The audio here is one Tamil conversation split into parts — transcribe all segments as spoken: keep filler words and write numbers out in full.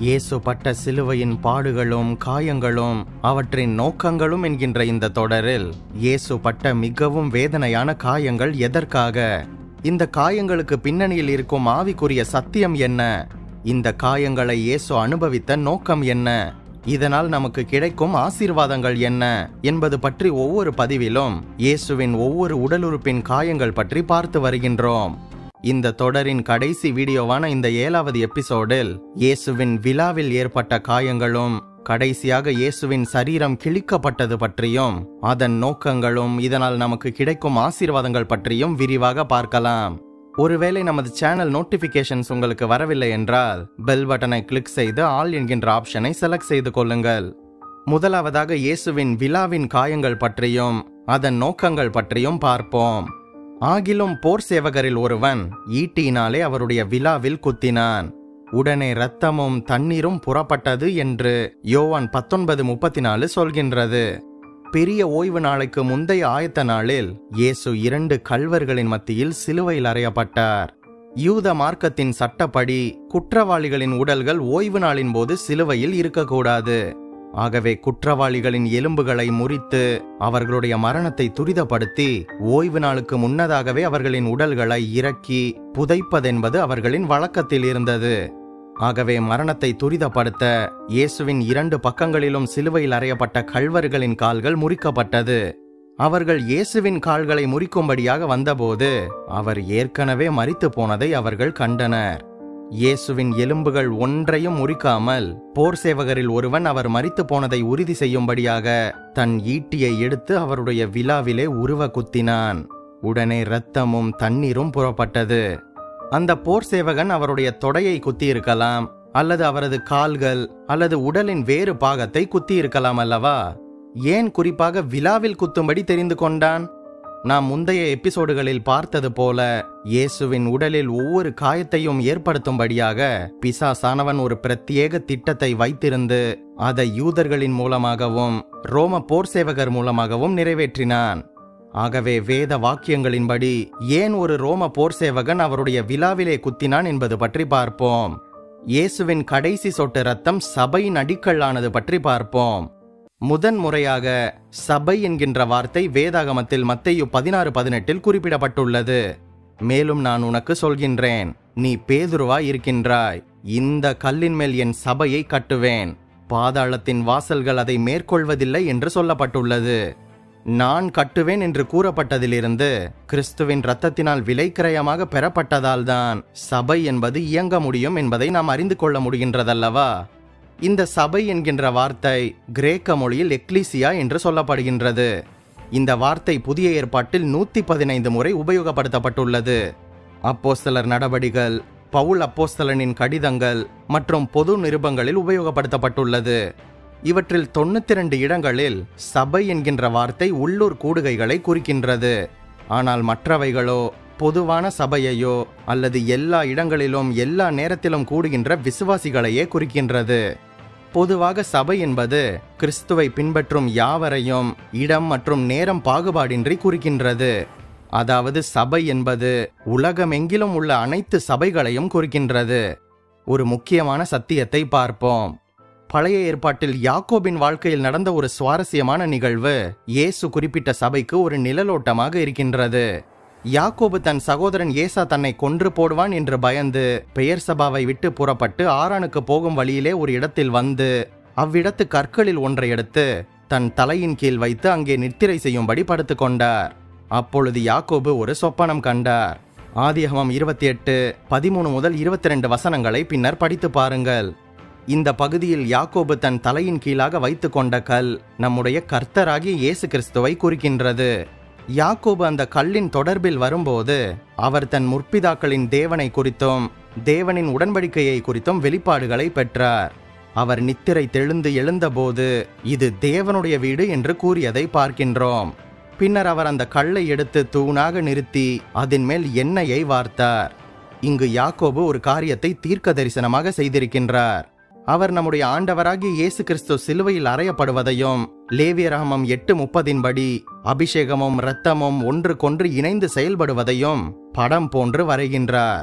இயேசு பட்ட சிலுவையின் பாடுகளும் காயங்களும் அவற்றின் நோக்கங்களும் என்கின்ற இந்த தொடரில் இயேசு பட்ட மிகவும் வேதனையான காயங்கள் எதற்காக? இந்த காயங்களுக்கு பின்னணியில் இருக்கும் ஆவிக்குரிய சத்தியம் என்ன? இந்த காயங்களை இயேசு அனுபவித்த நோக்கம் என்ன? இதனால் நமக்கு கிடைக்கும் ஆசீர்வாதங்கள் என்ன என்பது பற்றி ஒவ்வொரு பதிவிலும் இயேசுவின் ஒவ்வொரு உடலுறுப்பின் காயங்கள் பற்றி பார்த்து வருகின்றோம். இந்த தொடரின் கடைசி வீடியோவான இந்த ஏழாவது எபிசோடில் இயேசுவின் விழாவில் ஏற்பட்ட காயங்களும் கடைசியாக இயேசுவின் சரீரம் கிழிக்கப்பட்டது பற்றியும் அதன் நோக்கங்களும் இதனால் நமக்கு கிடைக்கும் ஆசீர்வாதங்கள் பற்றியும் விரிவாக பார்க்கலாம். ஒருவேளை நமது சேனல் நோட்டிபிகேஷன்ஸ் உங்களுக்கு வரவில்லை என்றால் பெல் பட்டனை கிளிக் செய்து ஆல் என்கின்ற ஆப்ஷனை செலக்ட் செய்து கொள்ளுங்கள். முதலாவதாக இயேசுவின் விழாவின் காயங்கள் பற்றியும் அதன் நோக்கங்கள் பற்றியும் பார்ப்போம். ஆகிலும் போர் சேவகரில் ஒருவன் ஈட்டியினாலே அவருடைய விழாவில் குத்தினான். உடனே இரத்தமும் தண்ணீரும் புறப்பட்டது என்று யோவான் பத்தொன்பது முப்பத்தி நாலு சொல்கின்றது. பெரிய ஓய்வு நாளைக்கு முந்தைய ஆயத்த நாளில் இயேசு இரண்டு கள்வர்களின் மத்தியில் சிலுவையில் அறையப்பட்டார். யூத மார்க்கத்தின் சட்டப்படி குற்றவாளிகளின் உடல்கள் ஓய்வு நாளின் போது சிலுவையில் இருக்கக்கூடாது. ஆகவே குற்றவாளிகளின் எலும்புகளை முறித்து அவர்களுடைய மரணத்தை துரிதப்படுத்தி ஓய்வு நாளுக்கு முன்னதாகவே அவர்களின் உடல்களை இறக்கி புதைப்பதென்பது அவர்களின் வழக்கத்தில் இருந்தது. ஆகவே மரணத்தை துரிதப்படுத்த இயேசுவின் இரண்டு பக்கங்களிலும் சிலுவையில் அறையப்பட்ட கள்வர்களின் கால்கள் முறிக்கப்பட்டது. அவர்கள் இயேசுவின் கால்களை முறிக்கும்படியாக வந்தபோது அவர் ஏற்கனவே மரித்து போனதை அவர்கள் கண்டனர். இயேசுவின் எலும்புகள் ஒன்றையும் முறிக்காமல் போர் சேவகரில் ஒருவன் அவர் மரித்து போனதை உறுதி செய்யும்படியாக தன் ஈட்டியை எடுத்து அவருடைய விழாவிலே உருவ குத்தினான். உடனே இரத்தமும் தண்ணீரும் புறப்பட்டது. அந்த போர் சேவகன் அவருடைய தொடையை குத்தி இருக்கலாம், அல்லது அவரது கால்கள் அல்லது உடலின் வேறு பாகத்தை குத்தி இருக்கலாம் அல்லவா? ஏன் குறிப்பாக விழாவில் குத்தும்படி தெரிந்து கொண்டான்? நாம் முந்தைய எபிசோடுகளில் பார்த்தது போல இயேசுவின் உடலில் ஒவ்வொரு காயத்தையும் ஏற்படுத்தும்படியாக பிசாசானவன் ஒரு பிரத்யேக திட்டத்தை வைத்திருந்து அதை யூதர்களின் மூலமாகவும் ரோம போர் சேவகர் மூலமாகவும் நிறைவேற்றினான். ஆகவே வேத வாக்கியங்களின்படி ஏன் ஒரு ரோம போர் சேவகன் அவருடைய விழாவிலே குத்தினான் என்பது பற்றி பார்ப்போம். இயேசுவின் கடைசி சொட்டு இரத்தம் சபையின் அடிக்கல்லானது பற்றி பார்ப்போம். முதன் முறையாக சபை என்கின்ற வார்த்தை வேதாகமத்தில் மத்தேயு பதினாறு பதினெட்டில் குறிப்பிடப்பட்டுள்ளது. மேலும் நான் உனக்கு சொல்கின்றேன், நீ பேதுருவாய் இருக்கின்றாய், இந்த கல்லின் மேல் என் சபையை கட்டுவேன், பாதாளத்தின் வாசல்கள் அதை மேற்கொள்வதில்லை என்று சொல்லப்பட்டுள்ளது. நான் கட்டுவேன் என்று கூறப்பட்டதிலிருந்து கிறிஸ்துவின் இரத்தத்தினால் விலைக்கிரயமாக பெறப்பட்டதால் தான் சபை என்பது இயங்க முடியும் என்பதை நாம் அறிந்து கொள்ள முடிகின்றதல்லவா? இந்த சபை என்கின்ற வார்த்தை கிரேக்க மொழியில் எக்லீசியா என்று சொல்லப்படுகின்றது. இந்த வார்த்தை புதிய ஏற்பாட்டில் நூத்தி பதினைந்து முறை உபயோகப்படுத்தப்பட்டுள்ளது. அப்போஸ்தலர் நடபடிகள், பவுல் அப்போஸ்தலனின் கடிதங்கள் மற்றும் பொது நிருபங்களில் உபயோகப்படுத்தப்பட்டுள்ளது. இவற்றில் தொண்ணூத்தி இரண்டு இடங்களில் சபை என்கின்ற வார்த்தை உள்ளூர் கூடுகைகளை குறிக்கின்றது. ஆனால் மற்றவைகளோ பொதுவான சபையையோ அல்லது எல்லா இடங்களிலும் எல்லா நேரத்திலும் கூடுகின்ற விசுவாசிகளையே குறிக்கின்றது. பொதுவாக சபை என்பது கிறிஸ்துவை பின்பற்றும் யாவரையும் இடம் மற்றும் நேரம் பாகுபாடின்றி குறிக்கின்றது. அதாவது சபை என்பது உலகமெங்கிலும் உள்ள அனைத்து சபைகளையும் குறிக்கின்றது. ஒரு முக்கியமான சத்தியத்தை பார்ப்போம். பழைய ஏற்பாட்டில் யாக்கோபின் வாழ்க்கையில் நடந்த ஒரு சுவாரஸ்யமான நிகழ்வு இயேசு குறிப்பிட்ட சபைக்கு ஒரு நிழலோட்டமாக இருக்கின்றது. யாக்கோபு தன் சகோதரன் ஏசா தன்னை கொன்று போடுவான் என்று பயந்து பெயர் சபாவை விட்டு புறப்பட்டு ஆரானுக்கு போகும் வழியிலே ஒரு இடத்தில் வந்து அவ்விடத்து கற்களில் ஒன்றை எடுத்து தன் தலையின் கீழ் வைத்து அங்கே நித்திரை செய்யும்படி படுத்து கொண்டார். அப்பொழுது யாக்கோபு ஒரு சொப்பனம் கண்டார். ஆதியாகமம் இருபத்தி எட்டு பதிமூணு முதல் இருபத்தி ரெண்டு வசனங்களை பின்னர் படித்து பாருங்கள். இந்த பகுதியில் யாக்கோபு தன் தலையின் கீழாக வைத்து கொண்ட கல் நம்முடைய கர்த்தராகிய இயேசு கிறிஸ்துவை குறிக்கின்றது. யாக்கோபு அந்த கல்லின் தொடர்பில் வரும்போது அவர் தன் முற்பிதாக்களின் தேவனை குறித்தும் தேவனின் உடன்படிக்கையை குறித்தும் வெளிப்பாடுகளை பெற்றார். அவர் நித்திரை தெழுந்து எழுந்தபோது இது தேவனுடைய வீடு என்று கூறியதை பார்க்கின்றோம். பின்னர் அவர் அந்த கல்லை எடுத்து தூணாக நிறுத்தி அதன் மேல் எண்ணெயை வார்த்தார். இங்கு யாக்கோபு ஒரு காரியத்தை தீர்க்க தரிசனமாக செய்திருக்கின்றார். அவர் நம்முடைய ஆண்டவராகிய இயேசு கிறிஸ்து சிலுவையில் அறையப்படுவதையும் லேவியராகமம் எட்டு முப்பதின் படி அபிஷேகமும் இரத்தமும் ஒன்றுக்கொன்று இணைந்து செயல்படுவதையும் படம் போன்று வரைகின்றார்.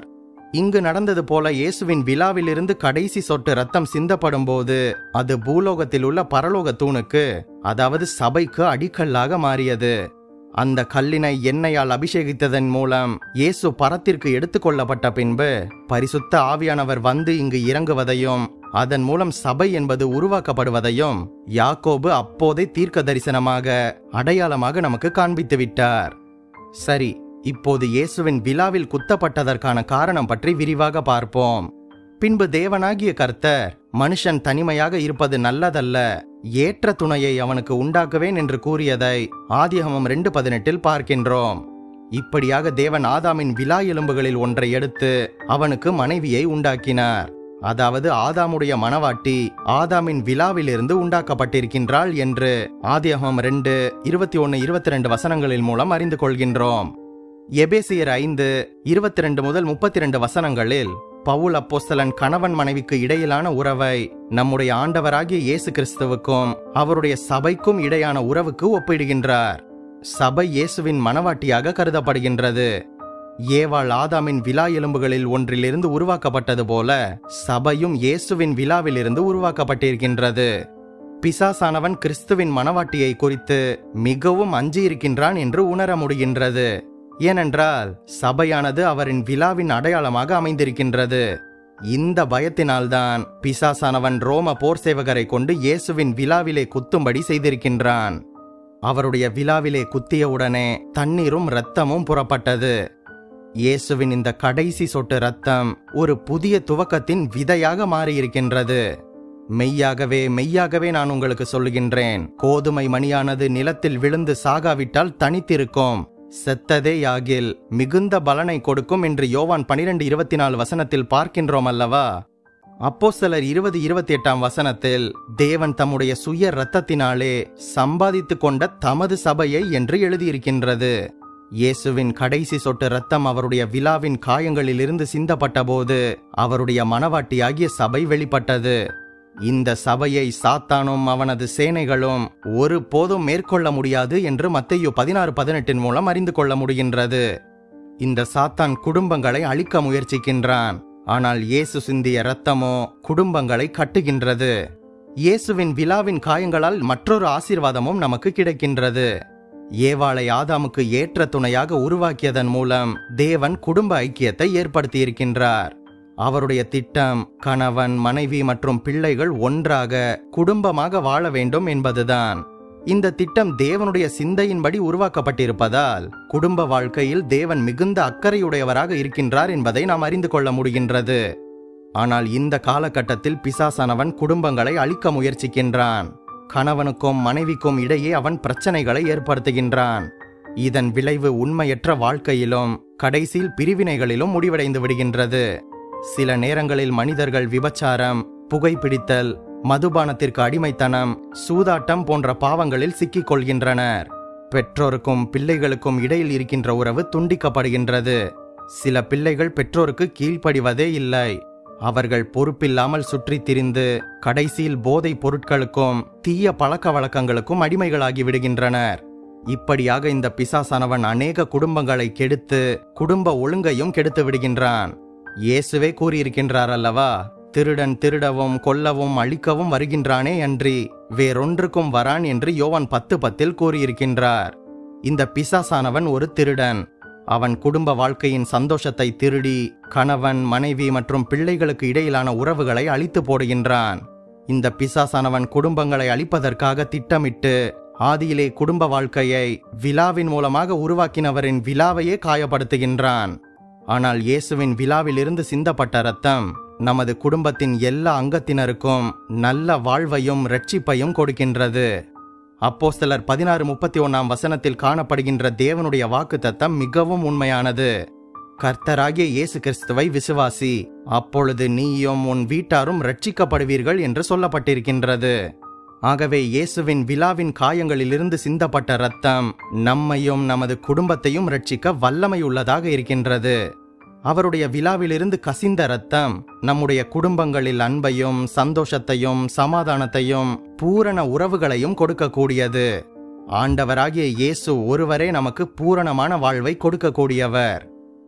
இங்கு நடந்தது போல இயேசுவின் விழாவிலிருந்து கடைசி சொட்டு ரத்தம் சிந்தப்படும் போது அது பூலோகத்தில் உள்ள பரலோக தூணுக்கு, அதாவது சபைக்கு அடிக்கல்லாக மாறியது. அந்த கல்லினை எண்ணெயால் அபிஷேகித்ததன் மூலம் இயேசு பரத்திற்கு எடுத்துக்கொள்ளப்பட்ட பின்பு பரிசுத்த ஆவியானவர் வந்து இங்கு இறங்குவதையும் அதன் மூலம் சபை என்பது உருவாக்கப்படுவதையும் யாக்கோபு அப்போதே தீர்க்க தரிசனமாக அடையாளமாக நமக்கு காண்பித்து விட்டார். சரி, இப்போது இயேசுவின் விழாவில் குத்தப்பட்டதற்கான காரணம் பற்றி விரிவாக பார்ப்போம். பின்பு தேவனாகிய கர்த்தர் மனுஷன் தனிமையாக இருப்பது நல்லதல்ல, ஏற்ற துணையை அவனுக்கு உண்டாக்குவேன் என்று கூறியதை ஆதியாகமம் ரெண்டு பதினெட்டில் பார்க்கின்றோம். இப்படியாக தேவன் ஆதாமின் விலா எலும்புகளில் ஒன்றை எடுத்து அவனுக்கு மனைவியை உண்டாக்கினார். அதாவது ஆதாமுடைய மனவாட்டி ஆதாமின் விலாவிலிருந்து உண்டாக்கப்பட்டிருக்கின்றாள் என்று ஆதியாகமம் ரெண்டு இருபத்தி ஒன்னு இருபத்தி ரெண்டு வசனங்களின் மூலம் அறிந்து கொள்கின்றோம். எபேசியர் ஐந்து இருபத்தி ரெண்டு முதல் முப்பத்தி ரெண்டு வசனங்களில் பவுல் அப்போஸ்தலன் கணவன் மனைவிக்கு இடையிலான உறவை நம்முடைய ஆண்டவராகிய இயேசு கிறிஸ்துவுக்கும் அவருடைய சபைக்கும் இடையான உறவுக்கு ஒப்பிடுகின்றார். சபை இயேசுவின் மனவாட்டியாக கருதப்படுகின்றது. ஏவாள் ஆதாமின் விலா எலும்புகளில் ஒன்றிலிருந்து உருவாக்கப்பட்டது போல சபையும் இயேசுவின் விலாவிலிருந்து உருவாக்கப்பட்டிருக்கின்றது. பிசாசானவன் கிறிஸ்துவின் மனவாட்டியை குறித்து மிகவும் அஞ்சியிருக்கின்றான் என்று உணர முடிகின்றது. ஏனென்றால் சபையானது அவரின் விலாவின் அடையாளமாக அமைந்திருக்கின்றது. இந்த பயத்தினால்தான் பிசாசானவன் ரோம போர் சேவகரை கொண்டு இயேசுவின் விலாவிலே குத்தும்படி செய்திருக்கின்றான். அவருடைய விலாவிலே குத்தியவுடனே தண்ணீரும் இரத்தமும் புறப்பட்டது. இயேசுவின் இந்த கடைசி சொட்டு இரத்தம் ஒரு புதிய துவக்கத்தின் விதையாக மாறியிருக்கின்றது. மெய்யாகவே மெய்யாகவே நான் உங்களுக்கு சொல்லுகின்றேன், கோதுமை மணியானது நிலத்தில் விழுந்து சாகாவிட்டால் தனித்திருக்கும், செத்ததே யாகில் மிகுந்த பலனை கொடுக்கும் என்று யோவான் பனிரெண்டு இருபத்தி நாலு வசனத்தில் பார்க்கின்றோம் அல்லவா? அப்போஸ்தலர் இருபது இருபத்தி எட்டாம் வசனத்தில் தேவன் தம்முடைய சுய இரத்தத்தினாலே சம்பாதித்து கொண்ட தமது சபையை என்று எழுதியிருக்கின்றது. இயேசுவின் கடைசி சொட்டு இரத்தம் அவருடைய விலாவின் காயங்களிலிருந்து சிந்தப்பட்ட போது அவருடைய மனவாட்டியாகிய சபை வெளிப்பட்டது. இந்த சபையை சாத்தானும் அவனது சேனைகளும் ஒரு போதும் மேற்கொள்ள முடியாது என்று மத்தேயு பதினாறு பதினெட்டின் மூலம் அறிந்து கொள்ள முடிகின்றது. இந்த சாத்தான் குடும்பங்களை அழிக்க முயற்சிக்கின்றான். ஆனால் இயேசு சிந்திய இரத்தமோ குடும்பங்களை கட்டுகின்றது. இயேசுவின் விலாவின் காயங்களால் மற்றொரு ஆசீர்வாதமும் நமக்கு கிடைக்கின்றது. ஏவாளை ஆதாமுக்கு ஏற்ற துணையாக உருவாக்கியதன் மூலம் தேவன் குடும்ப ஐக்கியத்தை ஏற்படுத்தியிருக்கின்றார். அவருடைய திட்டம் கணவன் மனைவி மற்றும் பிள்ளைகள் ஒன்றாக குடும்பமாக வாழ வேண்டும் என்பதுதான். இந்த திட்டம் தேவனுடைய சிந்தையின்படி உருவாக்கப்பட்டிருப்பதால் குடும்ப வாழ்க்கையில் தேவன் மிகுந்த அக்கறையுடையவராக இருக்கின்றார் என்பதை நாம் அறிந்து கொள்ள முடிகின்றது. ஆனால் இந்த காலகட்டத்தில் பிசாசானவன் குடும்பங்களை அழிக்க முயற்சிக்கின்றான். கணவனுக்கும் மனைவிக்கும் இடையே அவன் பிரச்சனைகளை ஏற்படுத்துகின்றான். இதன் விளைவு உண்மையற்ற வாழ்க்கையிலும் கடைசியில் பிரிவினைகளிலும் முடிவடைந்து விடுகின்றது. சில நேரங்களில் மனிதர்கள் விபச்சாரம், புகைப்பிடித்தல், மதுபானத்திற்கு அடிமைத்தனம், சூதாட்டம் போன்ற பாவங்களில் சிக்கிக் கொள்கின்றனர். பெற்றோருக்கும் பிள்ளைகளுக்கும் இடையில் இருக்கின்ற உறவு துண்டிக்கப்படுகின்றது. சில பிள்ளைகள் பெற்றோருக்கு கீழ்ப்படிவதே இல்லை. அவர்கள் பொறுப்பில்லாமல் சுற்றி திரிந்து கடைசியில் போதை பொருட்களுக்கும் தீய பழக்க வழக்கங்களுக்கும் அடிமைகளாகி விடுகின்றனர். இப்படியாக இந்த பிசாசானவன் அநேக குடும்பங்களை கெடுத்து குடும்ப ஒழுங்கையும் கெடுத்து விடுகின்றான். இயேசுவே கூறியிருக்கின்றார் அல்லவா, திருடன் திருடவும் கொல்லவும் அழிக்கவும் வருகின்றானே அன்றி வேறொன்றுக்கும் வரான் என்று யோவான் பத்து பத்தில் கூறியிருக்கின்றார். இந்த பிசாசானவன் ஒரு திருடன். அவன் குடும்ப வாழ்க்கையின் சந்தோஷத்தை திருடி கணவன் மனைவி மற்றும் பிள்ளைகளுக்கு இடையிலான உறவுகளை அழித்து போடுகின்றான். இந்த பிசாசானவன் குடும்பங்களை அழிப்பதற்காக திட்டமிட்டு ஆதியிலே குடும்ப வாழ்க்கையை விலாவின் மூலமாக உருவாக்கினவரின் விலாவையே காயப்படுத்துகின்றான். ஆனால் இயேசுவின் விலாவிலிருந்து சிந்தப்பட்ட இரத்தம் நமது குடும்பத்தின் எல்லா அங்கத்தினருக்கும் நல்ல வாழ்வையும் இரட்சிப்பையும் கொடுக்கின்றது. அப்போஸ்தலர் பதினாறு முப்பத்தி ஒன்னாம் வசனத்தில் காணப்படுகின்ற தேவனுடைய வாக்குத்தத்தம் மிகவும் உண்மையானது. கர்த்தராகிய இயேசு கிறிஸ்துவை விசுவாசி, அப்பொழுது நீயும் உன் வீட்டாரும் இரட்சிக்கப்படுவீர்கள் என்று சொல்லப்பட்டிருக்கின்றது. ஆகவே இயேசுவின் விலாவின் காயங்களிலிருந்து சிந்தப்பட்ட இரத்தம் நம்மையும் நமது குடும்பத்தையும் இரட்சிக்க வல்லமை உள்ளதாக இருக்கின்றது. அவருடைய விலாவிலிருந்து கசிந்த இரத்தம் நம்முடைய குடும்பங்களில் அன்பையும் சந்தோஷத்தையும் சமாதானத்தையும் பூரண உறவுகளையும் கொடுக்கக்கூடியது. ஆண்டவராகிய இயேசு ஒருவரே நமக்கு பூரணமான வாழ்வை கொடுக்கக்கூடியவர்.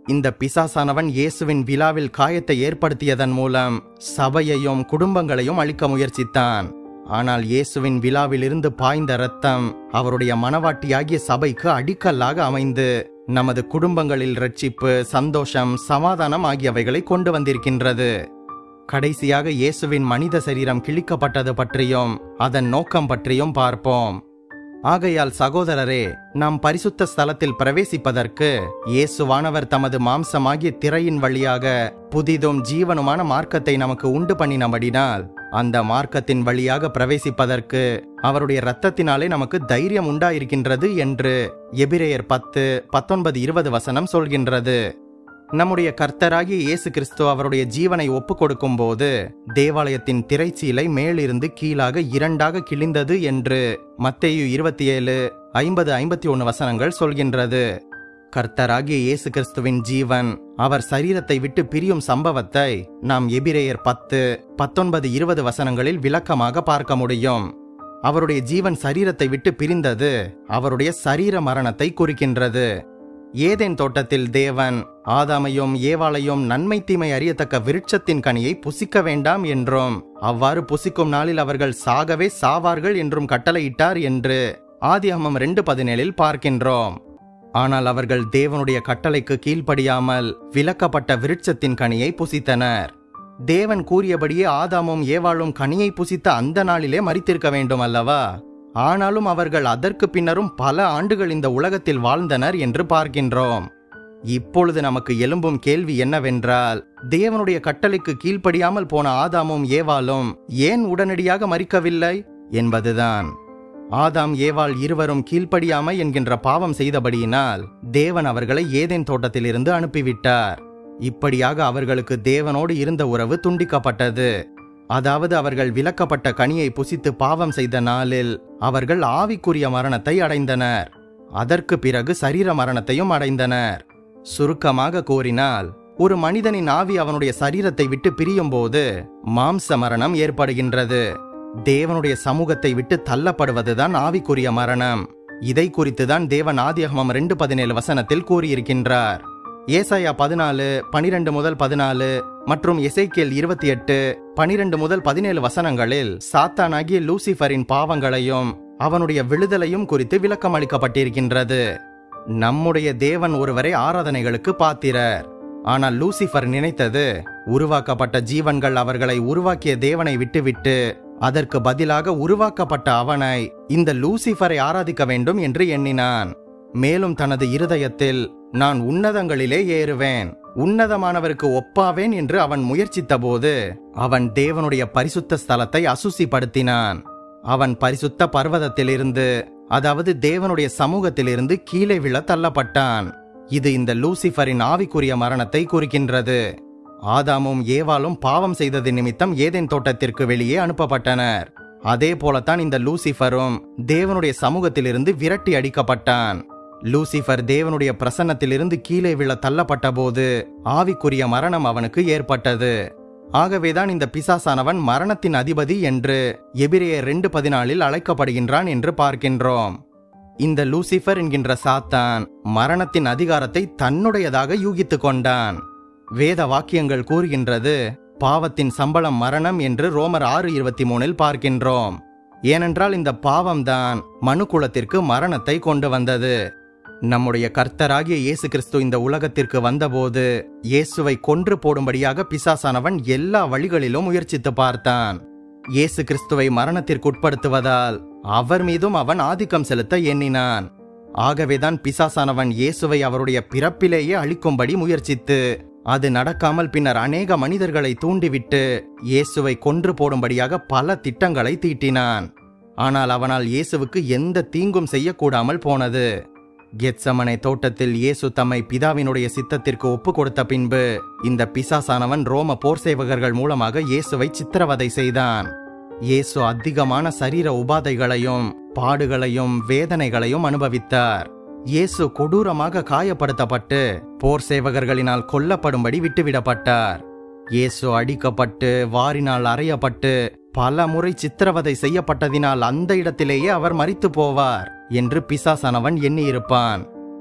இந்த பிசாசானவன் இயேசுவின் விழாவில் காயத்தை ஏற்படுத்தியதன் மூலம் சபையையும் குடும்பங்களையும் அழிக்க முயற்சித்தான். ஆனால் இயேசுவின் விழாவிலிருந்து பாய்ந்த இரத்தம் அவருடைய மனவாட்டியாகிய சபைக்கு அடிக்கல்லாக அமைந்து நமது குடும்பங்களில் இரட்சிப்பு, சந்தோஷம், சமாதானம் ஆகியவைகளை கொண்டு வந்திருக்கின்றது. கடைசியாக இயேசுவின் மனித சரீரம் கிழிக்கப்பட்டது பற்றியும் அதன் நோக்கம் பற்றியும் பார்ப்போம். ஆகையால் சகோதரரே, நாம் பரிசுத்த ஸ்தலத்தில் பிரவேசிப்பதற்கு இயேசுவானவர் தமது மாம்சமாகிய திரையின் வழியாக புதிதும் ஜீவனுமான மார்க்கத்தை நமக்கு உண்டு பண்ணினபடினால் அந்த மார்க்கத்தின் வழியாக பிரவேசிப்பதற்கு அவருடைய இரத்தத்தினாலே நமக்கு தைரியம் உண்டாயிருக்கின்றது என்று எபிரேயர் பத்து பத்தொன்பது இருபது வசனம் சொல்கின்றது. நம்முடைய கர்த்தராகிய இயேசு கிறிஸ்து அவருடைய ஜீவனை ஒப்பு கொடுக்கும் போது தேவாலயத்தின் திரைச்சீலை மேலிருந்து கீழாக இரண்டாக கிழிந்தது என்று மத்தேயு இருபத்தி ஏழு ஐம்பது ஐம்பத்தி ஒன்னு வசனங்கள் சொல்கின்றது. கர்த்தராகிய இயேசு கிறிஸ்துவின் ஜீவன் அவர் சரீரத்தை விட்டு பிரியும் சம்பவத்தை நாம் எபிரேயர் பத்து பத்தொன்பது இருபது வசனங்களில் விளக்கமாக பார்க்க முடியும். அவருடைய ஜீவன் சரீரத்தை விட்டு பிரிந்தது அவருடைய சரீர மரணத்தை குறிக்கின்றது. ஏதேன் தோட்டத்தில் தேவன் ஆதாமையும் ஏவாளையும் நன்மை தீமை அறியத்தக்க விருட்சத்தின் கனியை புசிக்க வேண்டாம் என்றும் அவ்வாறு புசிக்கும் நாளில் அவர்கள் சாகவே சாவார்கள் என்றும் கட்டளையிட்டார் என்று ஆதியாகமம் ரெண்டு பதினேழில் பார்க்கின்றோம். ஆனால் அவர்கள் தேவனுடைய கட்டளைக்கு கீழ்ப்படியாமல் விலக்கப்பட்ட விருட்சத்தின் கனியை புசித்தனர். தேவன் கூறியபடியே ஆதாமும் ஏவாளும் கனியை புசித்த அந்த நாளிலே மரித்திருக்க வேண்டும் அல்லவா? ஆனாலும் அவர்கள் அதற்கு பின்னரும் பல ஆண்டுகள் இந்த உலகத்தில் வாழ்ந்தனர் என்று பார்க்கின்றோம். இப்பொழுது நமக்கு எழும்பும் கேள்வி என்னவென்றால், தேவனுடைய கட்டளைக்கு கீழ்ப்படியாமல் போன ஆதாமும் ஏவாளும் ஏன் உடனடியாக மரிக்கவில்லை என்பதுதான். ஆதாம் ஏவாள் இருவரும் கீழ்ப்படியாமை என்கின்ற பாவம் செய்தபடியினால் தேவன் அவர்களை ஏதேன் தோட்டத்திலிருந்து அனுப்பிவிட்டார். இப்படியாக அவர்களுக்கு தேவனோடு இருந்த உறவு துண்டிக்கப்பட்டது. அதாவது அவர்கள் விலக்கப்பட்ட கனியை புசித்து பாவம் செய்த நாளில் அவர்கள் ஆவிக்குரிய மரணத்தை அடைந்தனர். அதற்கு பிறகு சரீர மரணத்தையும் அடைந்தனர். சுருக்கமாக கூறினால், ஒரு மனிதனின் ஆவி அவனுடைய சரீரத்தை விட்டு பிரியும் போது மாம்ச மரணம் ஏற்படுகின்றது. தேவனுடைய சமூகத்தை விட்டு தள்ளப்படுவதுதான் ஆவிக்குரிய மரணம். இதை குறித்துதான் தேவன் ஆதியாகமம் ரெண்டு பதினேழு வசனத்தில் கூறியிருக்கின்றார். ஏசாயா பதினாலு பனிரெண்டு முதல் பதினாலு மற்றும் எசேக்கியேல் இருபத்தி எட்டு பனிரெண்டு முதல் பதினேழு வசனங்களில் சாத்தானாகிய லூசிஃபரின் பாவங்களையும் அவனுடைய விழுதலையும் குறித்து விளக்கம் அளிக்கப்பட்டிருக்கின்றது. நம்முடைய தேவன் ஒருவரே ஆராதனைகளுக்கு பாத்திரர். ஆனால் லூசிஃபர் நினைத்தது, உருவாக்கப்பட்ட ஜீவன்கள் அவர்களை உருவாக்கிய தேவனை விட்டுவிட்டு அதற்கு பதிலாக உருவாக்கப்பட்ட அவனை, இந்த லூசிஃபரை ஆராதிக்க வேண்டும் என்று எண்ணினான். மேலும் தனது இருதயத்தில், நான் உன்னதங்களிலே ஏறுவேன், உன்னதமானவருக்கு ஒப்பாவேன் என்று அவன் முயற்சித்த போது அவன் தேவனுடைய பரிசுத்த ஸ்தலத்தை அசுசிப்படுத்தினான். அவன் பரிசுத்த பர்வதத்திலிருந்து, அதாவது தேவனுடைய சமூகத்திலிருந்து கீழே விழ தள்ளப்பட்டான். இது இந்த லூசிஃபரின் ஆவிக்குரிய மரணத்தை குறிக்கின்றது. ஆதாமும் ஏவாளும் பாவம் செய்தது நிமித்தம் ஏதேன் தோட்டத்திற்கு வெளியே அனுப்பப்பட்டனர். அதே போலத்தான் இந்த லூசிஃபரும் தேவனுடைய சமூகத்திலிருந்து விரட்டி அடிக்கப்பட்டான். லூசிஃபர் தேவனுடைய பிரசன்னத்திலிருந்து கீழே விழ தள்ளப்பட்ட போது ஆவிக்குரிய மரணம் அவனுக்கு ஏற்பட்டது. ஆகவேதான் இந்த பிசாசானவன் மரணத்தின் அதிபதி என்று எபிரேயர் ரெண்டு பதினாலில் அழைக்கப்படுகின்றான் என்று பார்க்கின்றோம். இந்த லூசிஃபர் என்கின்ற சாத்தான் மரணத்தின் அதிகாரத்தை தன்னுடையதாக யூகித்துக் கொண்டான். வேத வாக்கியங்கள் கூறுகின்றது, பாவத்தின் சம்பளம் மரணம் என்று ரோமர் ஆறு இருபத்தி மூணில் பார்க்கின்றோம். ஏனென்றால் இந்த பாவம்தான் மனு குலத்திற்கு மரணத்தை கொண்டு வந்தது. நம்முடைய கர்த்தராகிய இயேசு கிறிஸ்து இந்த உலகத்திற்கு வந்தபோது இயேசுவை கொன்று போடும்படியாக பிசாசானவன் எல்லா வழிகளிலும் முயற்சித்து பார்த்தான். இயேசு கிறிஸ்துவை மரணத்திற்கு உட்படுத்துவதால் அவர் மீதும் அவன் ஆதிக்கம் செலுத்த எண்ணினான். ஆகவேதான் பிசாசானவன் இயேசுவை அவருடைய பிறப்பிலேயே அழிக்கும்படி முயற்சித்து, அது நடக்காமல் பின்னர் அநேக மனிதர்களை தூண்டிவிட்டு இயேசுவை கொன்று போடும்படியாக பல திட்டங்களை தீட்டினான். ஆனால் அவனால் இயேசுவுக்கு எந்த தீங்கும் செய்யக்கூடாமல் போனது. கெத்சமனே தோட்டத்தில் இயேசு தம்மை பிதாவினுடைய சித்தத்திற்கு ஒப்பு கொடுத்த பின்பு இந்த பிசாசானவன் ரோம போர் சேவகர்கள் மூலமாக இயேசுவை சித்திரவதை செய்தான். இயேசு அதிகமான சரீர உபாதைகளையும் பாடுகளையும் வேதனைகளையும் அனுபவித்தார். இயேசு கொடூரமாக காயப்படுத்தப்பட்டு போர் சேவகர்களினால் கொல்லப்படும்படி விட்டுவிடப்பட்டார். இயேசு அடிக்கப்பட்டு வாரினால் அறையப்பட்டு பல முறை சித்திரவதை செய்யப்பட்டதினால் அந்த இடத்திலேயே அவர் மரித்து போவார் என்று பிசாசானவன் எண்ணியிருப்பான்.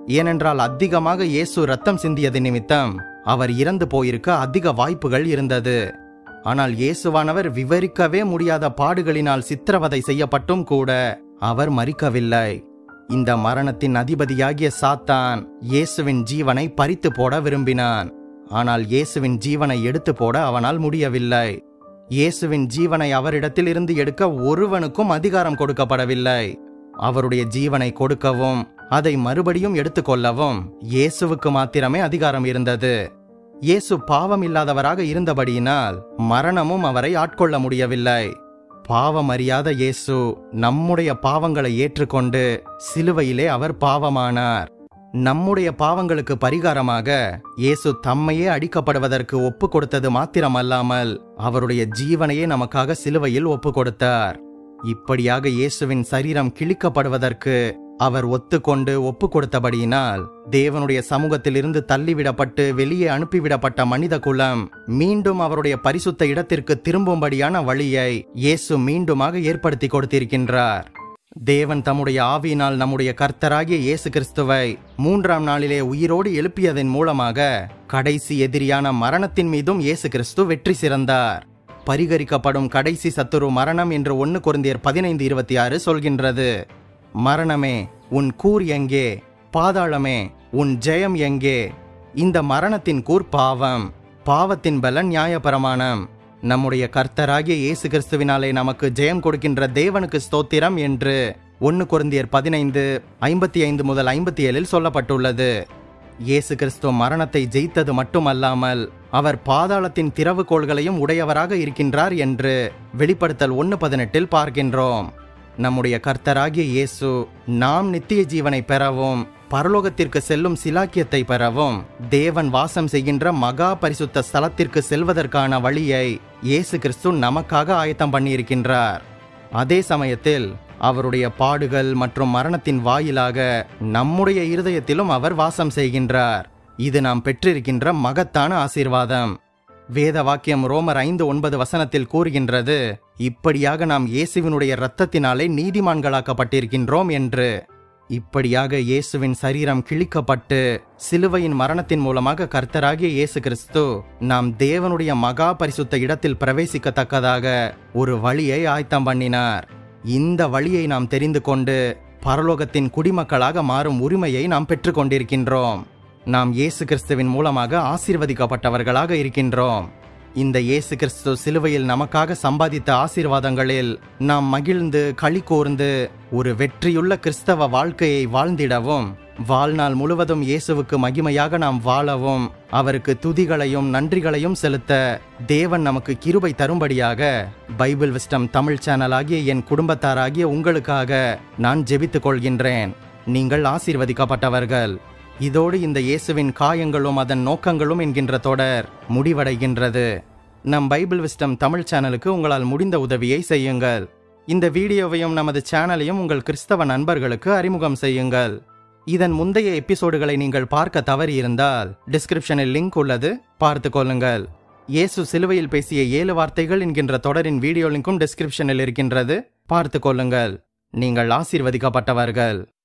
ஏனென்றால் அதிகமாக இயேசு ரத்தம் சிந்தியது நிமித்தம் அவர் இறந்து போயிருக்க அதிக வாய்ப்புகள் இருந்தது. ஆனால் இயேசுவானவர் விவரிக்கவே முடியாத பாடுகளினால் சித்திரவதை செய்யப்பட்டும் கூட அவர் மரிக்கவில்லை. இந்த மரணத்தின் அதிபதியாகிய சாத்தான் இயேசுவின் ஜீவனை பறித்து போட விரும்பினான். ஆனால் இயேசுவின் ஜீவனை எடுத்து போட அவனால் முடியவில்லை. இயேசுவின் ஜீவனை அவரிடத்தில் இருந்து எடுக்க ஒருவனுக்கும் அதிகாரம் கொடுக்கப்படவில்லை. அவருடைய ஜீவனை கொடுக்கவும் அதை மறுபடியும் எடுத்துக்கொள்ளவும் இயேசுவுக்கு மாத்திரமே அதிகாரம் இருந்தது. இயேசு பாவம் இல்லாதவராக இருந்தபடியினால் மரணமும் அவரை ஆட்கொள்ள முடியவில்லை. பாவம் அறியாத இயேசு நம்முடைய பாவங்களை ஏற்றுக்கொண்டு சிலுவையிலே அவர் பாவமானார். நம்முடைய பாவங்களுக்கு பரிகாரமாக இயேசு தம்மையே அடிக்கப்படுவதற்கு ஒப்பு கொடுத்தது மாத்திரமல்லாமல் அவருடைய ஜீவனையே நமக்காக சிலுவையில் ஒப்பு கொடுத்தார். இப்படியாக இயேசுவின் சரீரம் கிழிக்கப்படுவதற்கு அவர் ஒத்துக்கொண்டு ஒப்பு கொடுத்தபடியினால் தேவனுடைய சமூகத்திலிருந்து தள்ளிவிடப்பட்டு வெளியே அனுப்பிவிடப்பட்ட மனித குலம் மீண்டும் அவருடைய பரிசுத்த இடத்திற்கு திரும்பும்படியான வழியை இயேசு மீண்டுமாக ஏற்படுத்தி கொடுத்திருக்கின்றார். தேவன் தம்முடைய ஆவியினால் நம்முடைய கர்த்தராகிய இயேசு கிறிஸ்துவை மூன்றாம் நாளிலே உயிரோடு எழுப்பியதன் மூலமாக கடைசி எதிரியான மரணத்தின் மீதும் இயேசு கிறிஸ்து வெற்றி சிறந்தார். பரிகரிக்கப்படும் கடைசி சத்துரு மரணம் என்று ஒன்று கொரிந்தியர் பதினைந்து இருபத்தி ஆறு சொல்கின்றது. மரணமே உன் கூர் எங்கே? பாதாளமே உன் ஜெயம் எங்கே? இந்த மரணத்தின் கூர் பாவம், பாவத்தின் பலன் நியாயப்பிரமாணம். நம்முடைய கர்த்தராகிய இயேசு கிறிஸ்துவினாலே நமக்கு ஜெயம் கொடுக்கின்ற தேவனுக்கு ஸ்தோத்திரம் என்று ஒன்று கொரிந்தியர் பதினைந்து ஐம்பத்தி ஐந்து முதல் ஐம்பத்தி ஏழில் சொல்லப்பட்டுள்ளது. இயேசு கிறிஸ்து மரணத்தை ஜெயித்தது மட்டுமல்லாமல் அவர் பாதாளத்தின் திறவுகோள்களையும் உடையவராக இருக்கின்றார் என்று வெளிப்படுத்தல் ஒன்று பதினெட்டில் பார்க்கின்றோம். நம்முடைய கர்த்தராகிய இயேசு நாம் நித்திய ஜீவனை பெறவும் பரலோகத்திற்கு செல்லும் சிலாக்கியத்தை பெறவும் தேவன் வாசம் செய்கின்ற மகா பரிசுத்த ஸ்தலத்திற்கு செல்வதற்கான வழியை இயேசு கிறிஸ்து நமக்காக ஆயத்தம் பண்ணியிருக்கின்றார். அதே சமயத்தில் அவருடைய பாடுகள் மற்றும் மரணத்தின் வாயிலாக நம்முடைய இருதயத்திலும் அவர் வாசம் செய்கின்றார். இது நாம் பெற்றிருக்கின்ற மகத்தான ஆசீர்வாதம். வேத வாக்கியம் ரோமர் ஐந்து ஒன்பது வசனத்தில் கூறுகின்றது, இப்படியாக நாம் இயேசுவினுடைய இரத்தத்தினாலே நீதிமான்களாக்கப்பட்டிருக்கின்றோம் என்று. இப்படியாக இயேசுவின் சரீரம் கிழிக்கப்பட்டு சிலுவையின் மரணத்தின் மூலமாக கர்த்தராகிய இயேசு கிறிஸ்து நாம் தேவனுடைய மகா பரிசுத்த இடத்தில் பிரவேசிக்கத்தக்கதாக ஒரு வழியை ஆயத்தம் பண்ணினார். இந்த வழியை நாம் தெரிந்து கொண்டு பரலோகத்தின் குடிமக்களாக மாறும் உரிமையை நாம் பெற்று கொண்டிருக்கின்றோம். நாம் இயேசு கிறிஸ்துவின் மூலமாக ஆசீர்வதிக்கப்பட்டவர்களாக இருக்கின்றோம். இந்த இயேசு கிறிஸ்து சிலுவையில் நமக்காக சம்பாதித்த ஆசீர்வாதங்களில் நாம் மகிழ்ந்து களி கூர்ந்து ஒரு வெற்றியுள்ள கிறிஸ்தவ வாழ்க்கையை வாழ்ந்திடவும் வாழ்நாள் முழுவதும் இயேசுவுக்கு மகிமையாக நாம் வாழவும் அவருக்கு துதிகளையும் நன்றிகளையும் செலுத்த தேவன் நமக்கு கிருபை தரும்படியாக பைபிள் விஸ்டம் தமிழ் சேனல் ஆகிய என் குடும்பத்தாராகிய உங்களுக்காக நான் ஜெபித்துக் கொள்கின்றேன். நீங்கள் ஆசீர்வதிக்கப்பட்டவர்கள். இதோடு இந்த இயேசுவின் காயங்களும் அதன் நோக்கங்களும் என்கின்ற தொடர் முடிவடைகின்றது. நம் பைபிள் விஸ்டம் தமிழ் சேனலுக்கு உங்களால் முடிந்த உதவியை செய்யுங்கள். இந்த வீடியோவையும் நமது சேனலையும் உங்கள் கிறிஸ்தவ நண்பர்களுக்கு அறிமுகம் செய்யுங்கள். இதன் முந்தைய எபிசோடுகளை நீங்கள் பார்க்க தவறியிருந்தால் டிஸ்கிரிப்ஷனில் லிங்க் உள்ளது, பார்த்து கொள்ளுங்கள். இயேசு சிலுவையில் பேசிய ஏழு வார்த்தைகள் என்கின்ற தொடரின் வீடியோ லிங்கும் டிஸ்கிரிப்ஷனில் இருக்கின்றது, பார்த்து கொள்ளுங்கள். நீங்கள் ஆசீர்வதிக்கப்பட்டவர்கள்.